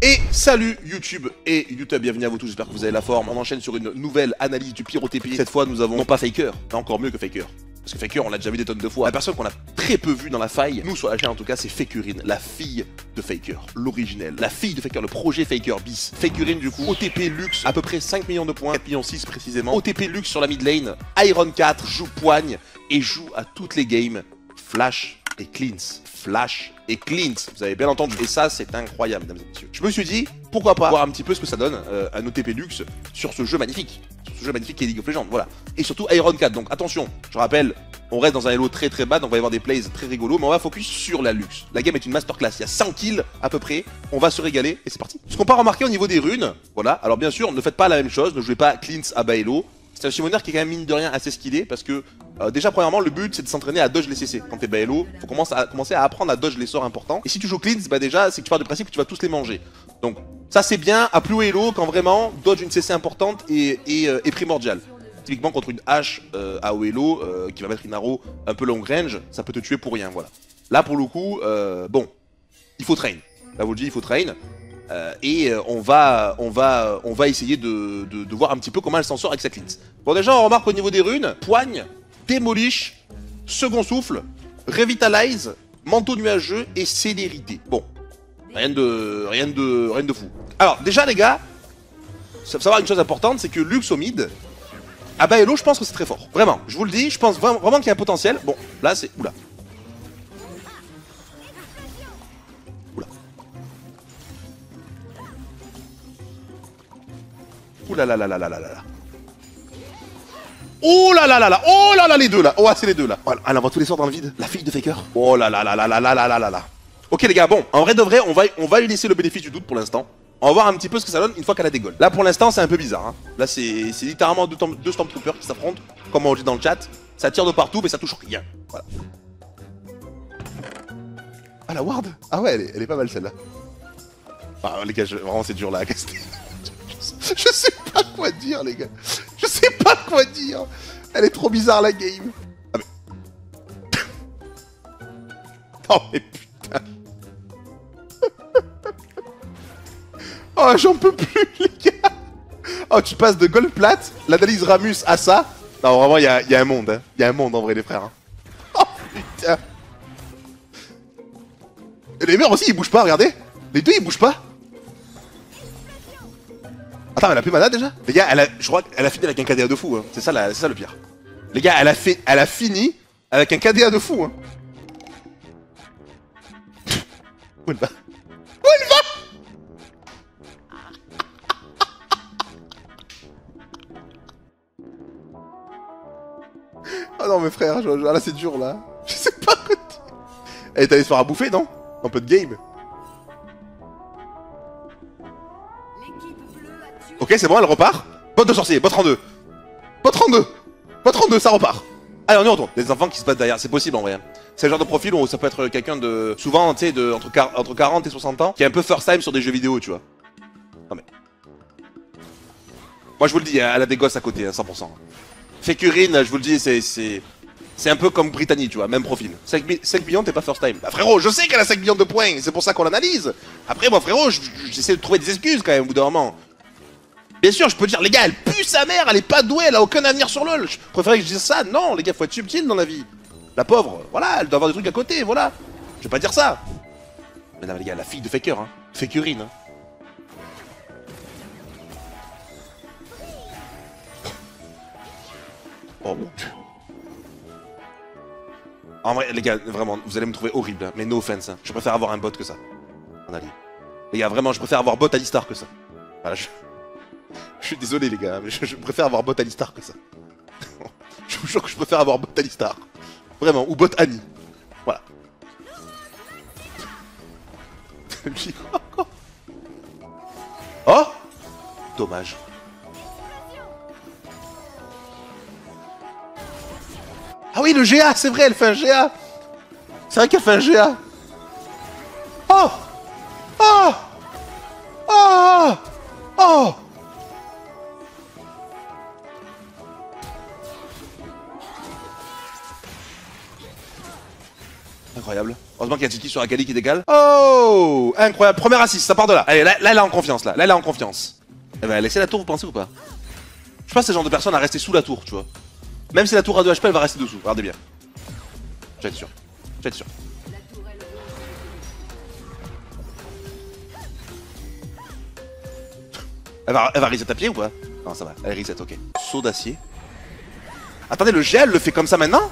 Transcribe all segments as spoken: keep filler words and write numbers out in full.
Et salut YouTube et YouTube, bienvenue à vous tous, j'espère que vous avez la forme. On enchaîne sur une nouvelle analyse du pire O T P. Cette fois nous avons non pas Faker, mais encore mieux que Faker. Parce que Faker on l'a déjà vu des tonnes de fois. La personne qu'on a très peu vue dans la faille, nous sur la chaîne en tout cas, c'est Fakerine, la fille de Faker, l'originelle. La fille de Faker, le projet Faker bis. Fakerine du coup, O T P luxe, à peu près cinq millions de points, quatre millions six précisément. O T P luxe sur la mid lane, Iron quatre, joue poigne et joue à toutes les games, flash et cleans. Flash et cleans, vous avez bien entendu. Et ça, c'est incroyable, mesdames et messieurs. Je me suis dit, pourquoi pas voir un petit peu ce que ça donne euh, un O T P luxe sur ce jeu magnifique. Sur ce jeu magnifique qui est League of Legends, voilà. Et surtout Iron quatre, donc attention, je rappelle, on reste dans un elo très très bas, donc on va y avoir des plays très rigolos, mais on va focus sur la luxe. La game est une masterclass, il y a cent kills à peu près, on va se régaler, et c'est parti. Ce qu'on peut remarquer au niveau des runes, voilà, alors bien sûr, ne faites pas la même chose, ne jouez pas cleans à bas elo. C'est un summoner qui est quand même mine de rien assez skillé parce que euh, déjà premièrement le but c'est de s'entraîner à dodge les C C. Quand t'es bas elo, faut commencer à, commencer à apprendre à dodge les sorts importants. Et si tu joues cleans, bah déjà c'est que tu pars du principe que tu vas tous les manger. Donc ça c'est bien à plus haut elo quand vraiment dodge une C C importante est, est, euh, est primordial. Typiquement contre une hache euh, à haut elo euh, qui va mettre une arrow un peu long range, ça peut te tuer pour rien, voilà. Là pour le coup, euh, bon, il faut train. Là vous le dis, il faut train. Euh, et euh, on va, on va, on va essayer de, de, de voir un petit peu comment elle s'en sort avec sa cleans. Bon déjà on remarque au niveau des runes, poigne, démolish, second souffle, revitalize, manteau nuageux et célérité. Bon, rien de, rien de, rien de fou. Alors déjà les gars, faut savoir une chose importante, c'est que Lux au mid, à bas elo je pense que c'est très fort. Vraiment, je vous le dis, je pense vraiment, vraiment qu'il y a un potentiel. Bon, là c'est, oula. Ouh là là là là là là là. Oh là là là là. Oh là là les deux là. Oh c'est les deux là. Voilà. Elle envoie tous les sorts dans le vide. La fille de Faker. Oh là là là là là là là là là là. Ok les gars, bon, en vrai de vrai, on va, on va lui laisser le bénéfice du doute pour l'instant. On va voir un petit peu ce que ça donne une fois qu'elle a des goals. Là pour l'instant c'est un peu bizarre. Hein. Là c'est littéralement deux, deux Stormtroopers qui s'affrontent. Comme on dit dans le chat. Ça tire de partout mais ça touche rien. Voilà. Ah la ward. Ah ouais elle est, elle est pas mal celle-là. Ah les gars, je, vraiment c'est dur là à caster. Je sais pas quoi dire les gars. Je sais pas quoi dire. Elle est trop bizarre la game. Ah mais... Oh mais putain. Oh j'en peux plus les gars. Oh tu passes de gold plate, l'analyse Ramus à ça. Non vraiment il y a, y a un monde. Il hein. y a un monde en vrai les frères. Hein. Oh putain. Et les mères aussi ils bougent pas, regardez. Les deux ils bougent pas. Attends, elle a plus mana déjà? Les gars, elle a, je crois qu'elle a fini avec un K D A de fou, hein. C'est ça, la, c'est ça le pire. Les gars, elle a fait, elle a fini avec un K D A de fou, hein. Où elle va? Où elle va? Ah non, mes frères, je, je, là c'est dur là. Je sais pas quoi dire. Elle est allée se faire à bouffer, non? Un peu de game. Ok, c'est bon, elle repart. Bot de sorcier, bot trente-deux. Bot trente-deux. Bot trente-deux, ça repart. Allez, on y retourne. Les enfants qui se battent derrière, c'est possible en vrai. C'est le genre de profil où ça peut être quelqu'un de... Souvent, tu sais, de entre, entre quarante et soixante ans, qui est un peu first time sur des jeux vidéo, tu vois. Non mais... Moi, je vous le dis, elle a des gosses à côté, hein, cent pour cent. Fakerine, je vous le dis, c'est... C'est un peu comme Brittany, tu vois, même profil. cinq millions, t'es pas first time. Bah frérot, je sais qu'elle a cinq millions de points, c'est pour ça qu'on l'analyse. Après, moi frérot, j'essaie de trouver des excuses quand même, au bout d'un moment. Bien sûr, je peux dire, les gars, elle pue sa mère, elle est pas douée, elle a aucun avenir sur LoL. Je préférais que je dise ça. Non, les gars, faut être subtil dans la vie. La pauvre, voilà, elle doit avoir des trucs à côté, voilà. Je vais pas dire ça. Mais non, les gars, la fille de Faker, hein. Fakerine, hein. Oh mon dieu. En vrai, les gars, vraiment, vous allez me trouver horrible, hein, mais no offense. Hein. Je préfère avoir un bot que ça. En allié. Les gars, vraiment, je préfère avoir bot Alistar que ça. Voilà, je... Je suis désolé les gars, mais je, je préfère avoir bot Alistar que ça. Je vous jure que je préfère avoir bot Alistar. Vraiment, ou bot Annie. Voilà. Oh! Dommage. Ah oui, le G A, c'est vrai, elle fait un G A. C'est vrai qu'elle fait un G A. Oh! Oh! Oh! Oh! Incroyable. incroyable. Heureusement qu'il y a Tiki sur Akali qui décale. Oh, incroyable. Première assist, ça part de là. Allez, là, là elle est en confiance, là. Là, elle est en confiance. Elle va laisser la tour, vous pensez ou pas? Je pense que c'est le genre de personne à rester sous la tour, tu vois. Même si la tour a deux H P, elle va rester dessous. Regardez bien. J'en être sûr. J'en être sûr. Elle va, elle va reset à pied ou pas? Non, ça va. Elle reset, ok. Saut d'acier. Attendez, le gel le fait comme ça maintenant?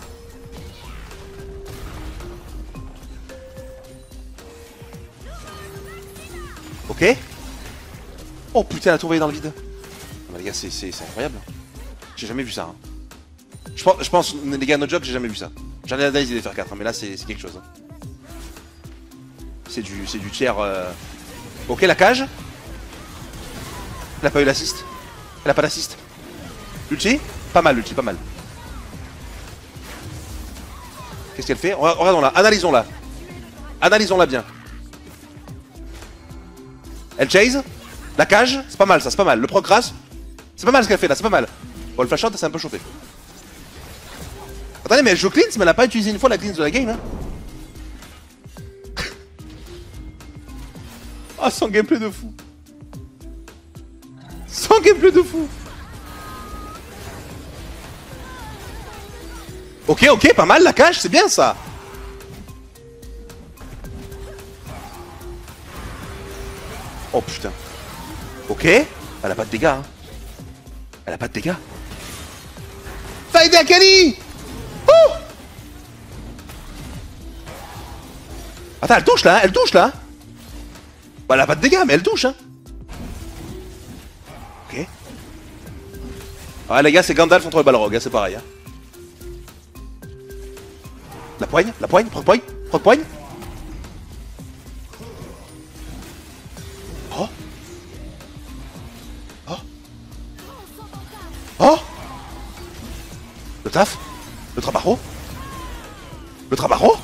Ok. Oh putain, la tour va aller dans le vide. Non, mais les gars, c'est incroyable. J'ai jamais vu ça. Hein. Je pense, je pense, les gars, no joke, j'ai jamais vu ça. J'en ai la Daisy des faire quatre, hein, mais là, c'est quelque chose. Hein. C'est du, du tiers. Euh... Ok, la cage. Elle a pas eu l'assist. Elle a pas d'assist. L'ulti. Pas mal, l'ulti, pas mal. Qu'est-ce qu'elle fait? Regardons-la, analysons-la. Analysons-la bien. Elle chase. La cage, c'est pas mal ça, c'est pas mal. Le procrasse, c'est pas mal ce qu'elle fait là, c'est pas mal. Bon, le flash out, c'est un peu chauffé. Attendez, mais elle joue cleanse, mais elle a pas utilisé une fois la cleanse de la game. Hein. Ah, oh, sans gameplay de fou. Sans gameplay de fou. Ok, ok, pas mal la cage, c'est bien ça. Oh putain. Ok. Elle a pas de dégâts. Hein. Elle a pas de dégâts. Fight Akali. Oh. Attends, elle touche là, hein, elle touche là. Bah, elle a pas de dégâts, mais elle touche. Hein. Ok. Ah les gars, c'est Gandalf contre le Balrog, hein, c'est pareil. Hein. La poigne, la poigne, proc poigne, proc poigne. Oh. Oh. Oh. Le taf. Le trabarro. Le trabarro.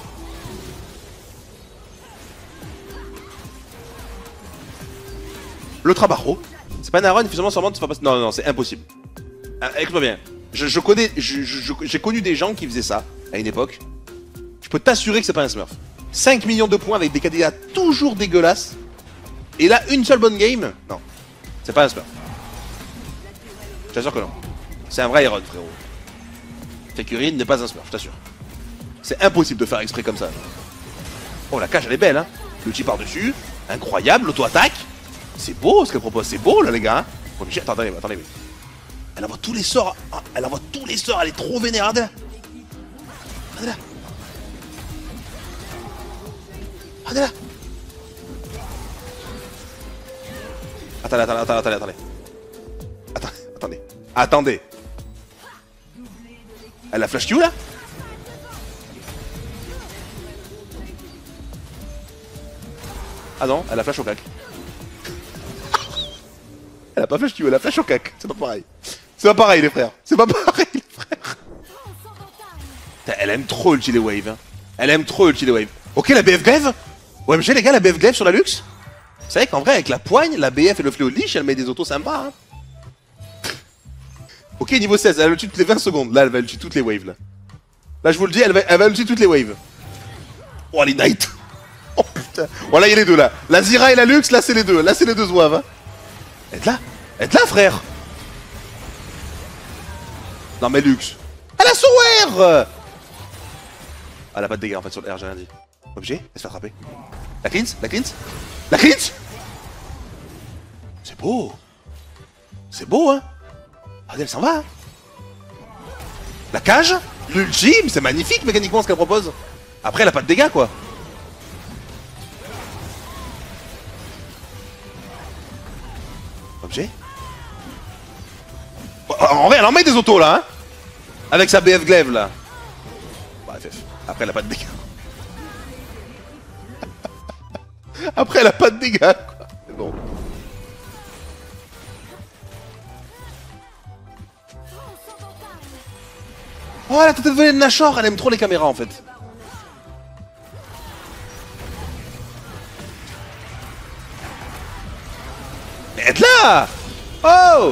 Le trabarro. C'est pas un Aaron, finalement, sûrement, tu vas passer. Non, non, non, c'est impossible. Ah, écoute-moi bien. Je, je connais. J'ai je, je, connu des gens qui faisaient ça à une époque. Je peux t'assurer que c'est pas un smurf. cinq millions de points avec des K D A toujours dégueulasses. Et là, une seule bonne game. Non. C'est pas un smurf. Je t'assure que non. C'est un vrai Iron, frérot. Fakerine n'est pas un smurf, je t'assure. C'est impossible de faire exprès comme ça. Oh, la cage, elle est belle, hein. Le petit par-dessus. Incroyable, l'auto-attaque. C'est beau ce qu'elle propose, c'est beau là, les gars. Bon, attends, attendez, attendez. Elle envoie tous les sorts. Elle envoie tous les sorts, elle est trop vénère. Regardez-la. Regardez-la. Regardez-la. Attendez, attendez, attendez, attendez, attendez. Attendez, attendez. Attendez. Elle a flash Q là? Ah non, elle a flash au cac. Elle a pas flash Q, elle a flash au cac. C'est pas pareil. C'est pas pareil les frères. C'est pas pareil les frères. Elle aime trop ulti les waves. Hein. Elle aime trop ulti les waves. Ok, la B F glaive. O M G les gars, la B F glaive sur la luxe. Vous savez qu'en vrai, avec la poigne, la B F et le fléau de liche, elle met des autos sympas. Hein. Ok, niveau seize, elle va ulti toutes les vingt secondes. Là, elle va ulti toutes les waves. Là, là je vous le dis, elle va, elle va ulti toutes les waves. Oh, les Knights. Oh putain. Voilà, il y a les deux là. La Zira et la Lux, là, c'est les deux. Là, c'est les deux zouaves. Hein. Êtes là. Êtes là, frère. Non, mais Lux. Elle a son R. Elle a pas de dégâts en fait sur le R, j'ai rien dit. Objet, elle se fait attraper. La cleanse, la cleanse, la cleanse. C'est beau. C'est beau, hein. Regardez, elle s'en va. Hein. La cage, l'ultime, c'est magnifique mécaniquement ce qu'elle propose. Après, elle a pas de dégâts, quoi. Objet. En vrai, elle en met des autos, là, hein. Avec sa B F glaive, là. Bah, F F. Après, elle a pas de dégâts. Après, elle a pas de dégâts, quoi. C'est bon. Oh, la tête de volée de Nashor, elle aime trop les caméras, en fait. Mais êtes là. Oh.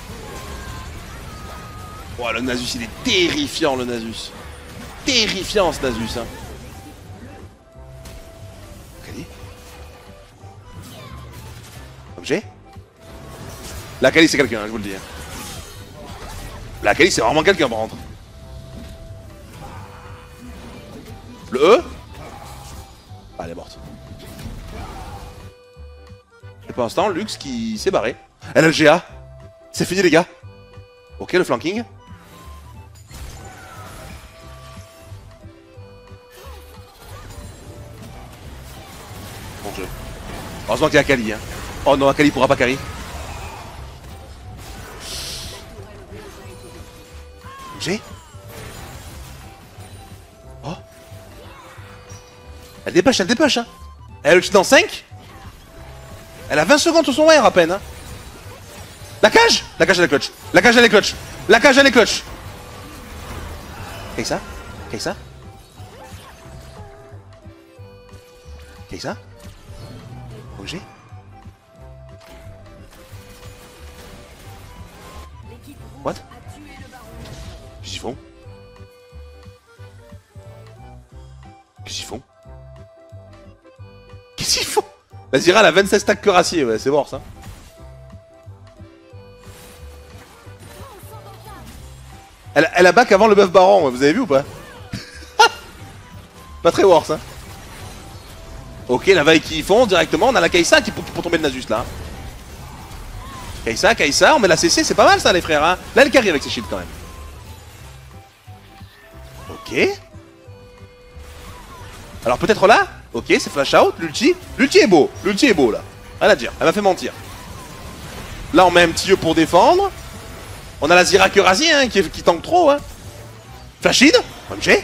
Oh, le Nasus, il est terrifiant, le Nasus. Terrifiant, ce Nasus, hein. J'ai. La Kali c'est quelqu'un, hein, je vous le dis. Hein. La Kali c'est vraiment quelqu'un par contre. Le E. Ah, elle est morte. Et pour l'instant, Lux qui s'est barré. Elle a le G A. C'est fini les gars. Ok, le flanking. Bon jeu. Heureusement qu'il y a Akali. Hein. Oh non, Akali pourra pas carry. J'ai. Oh. Elle dépêche, elle dépêche. Hein. Elle est dans cinq. Elle a vingt secondes sur son wire à peine. Hein. La cage. La cage elle est clutch. La cage elle est clutch. La cage elle est clutch. Qu'est-ce ça? Qu'est-ce ça? Qu'est-ce ça? O G. What? Qu'est-ce qu'ils font? Qu'est-ce qu'ils font? Qu'est-ce qu'ils font? La Zyra elle a vingt-sept stacks cuirassiers, ouais, c'est mort ça. Elle, elle a back avant le buff baron, vous avez vu ou pas? Pas très worse hein. Ok, la vaille qu'ils font directement, on a la Kai'Sa qui pour, pour tomber le Nasus là. Kai'Sa, Kai'Sa, on met la C C, c'est pas mal ça les frères hein. Là elle carry avec ses shields quand même. Ok. Alors peut-être là. Ok, c'est flash out, l'ulti. L'ulti est beau, l'ulti est beau là. Rien à dire, elle m'a fait mentir. Là on met un petit E pour défendre. On a la Zyra Kurazi hein, qui, qui tank trop hein. Flash in, O M G.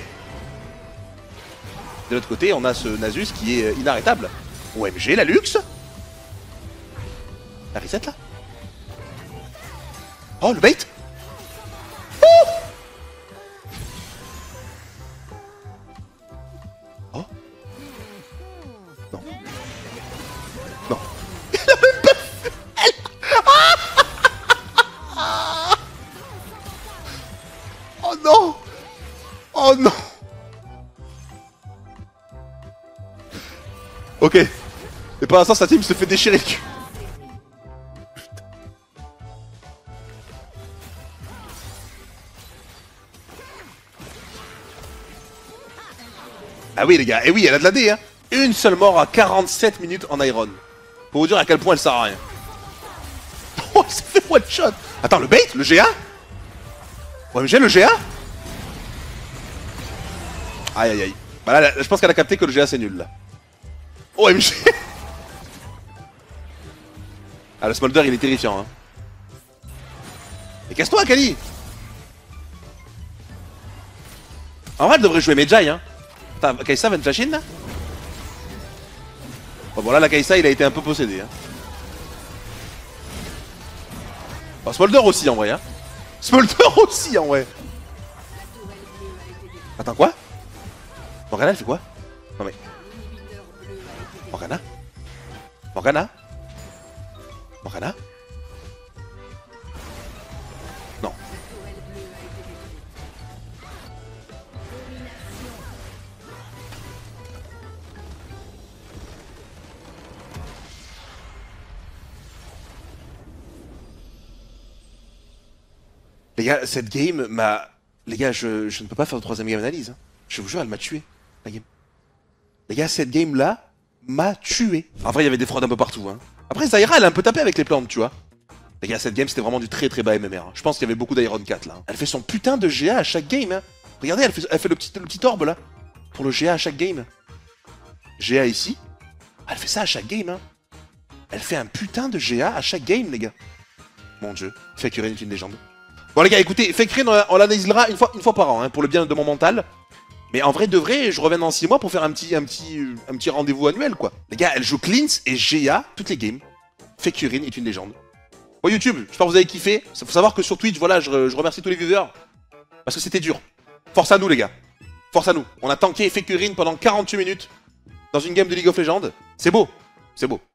De l'autre côté, on a ce Nasus qui est inarrêtable. O M G, la Lux. La reset là. Oh, le bait. Oh, oh. Non. Non. Il a même pas fait. Oh non. Oh non. Ok. Et pour l'instant, sa team se fait déchirer le cul. Ah oui les gars, et oui elle a de la D hein. Une seule mort à quarante-sept minutes en Iron. Pour vous dire à quel point elle sert à rien. Oh elle s'est fait one shot. Attends le bait, le G A. O M G le G A. Aïe aïe aïe. Bah là, là je pense qu'elle a capté que le G A c'est nul là. O M G. Ah le Smolder il est terrifiant hein. Mais casse-toi Kali. En vrai elle devrait jouer Medjay hein. Attends, Kai'Sa va une flash in là. Bon, bon là la Kai'Sa il a été un peu possédé hein. Oh, Smolder aussi en vrai hein. Smolder aussi en vrai. Attends quoi? Morgana elle fait quoi? Non mais... Morgana? Morgana? Morgana? Non. Les gars, cette game m'a... Les gars, je, je ne peux pas faire de troisième game analyse. Hein. Je vous jure, elle m'a tué, la game. Les gars, cette game-là m'a tué. En vrai, il y avait des fraudes un peu partout. Hein. Après, Zyra, elle a un peu tapé avec les plantes, tu vois. Les gars, cette game, c'était vraiment du très très bas M M R. Hein. Je pense qu'il y avait beaucoup d'Iron quatre, là. Hein. Elle fait son putain de G A à chaque game. Hein. Regardez, elle fait, elle fait le, petit, le petit orbe, là. Pour le G A à chaque game. G A ici. Elle fait ça à chaque game, hein. Elle fait un putain de G A à chaque game, les gars. Mon dieu. Fakerin est une légende. Bon les gars, écoutez, Fakerin, on l'analysera une fois, une fois par an, hein, pour le bien de mon mental. Mais en vrai de vrai, je reviens dans six mois pour faire un petit, un petit, un petit rendez-vous annuel, quoi. Les gars, elle joue Cleanse et G A toutes les games. Fakerin est une légende. Bon YouTube, j'espère que vous avez kiffé. Il faut savoir que sur Twitch, voilà, je, je remercie tous les viewers. Parce que c'était dur. Force à nous les gars. Force à nous. On a tanké Fakerin pendant quarante-huit minutes dans une game de League of Legends. C'est beau. C'est beau.